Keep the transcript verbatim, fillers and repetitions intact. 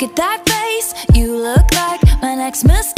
Look at that face, you look like my next mistake.